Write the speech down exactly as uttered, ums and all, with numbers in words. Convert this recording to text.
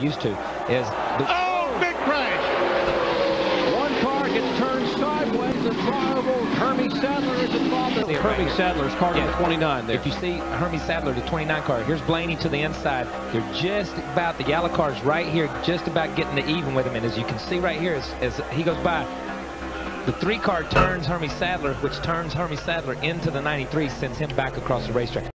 used to, is the oh, big crash. One car gets turned sideways. The driver, Hermie Sadler, is involved. Hermie Sadler's car number yeah. twenty-nine there. If you see Hermie Sadler, the twenty-nine car, here's Blaney to the inside. They're just about, the yellow car's right here, just about getting to even with him. And as you can see right here, as, as he goes by, the three car turns Hermie Sadler, which turns Hermie Sadler into the ninety-three, sends him back across the racetrack.